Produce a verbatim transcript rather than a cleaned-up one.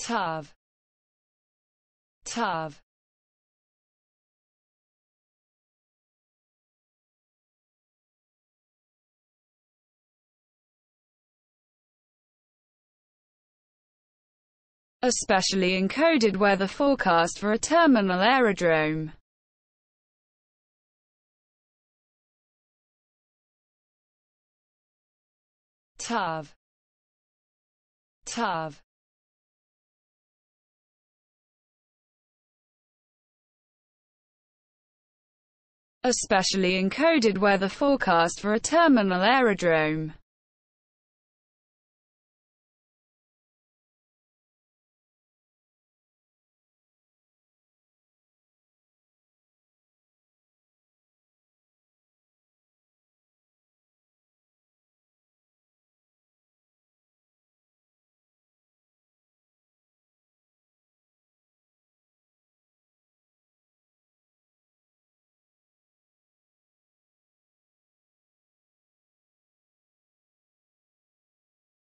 T A F, T A F. A specially encoded weather forecast for a terminal aerodrome. T A F, T A F. A specially encoded weather forecast for a terminal aerodrome.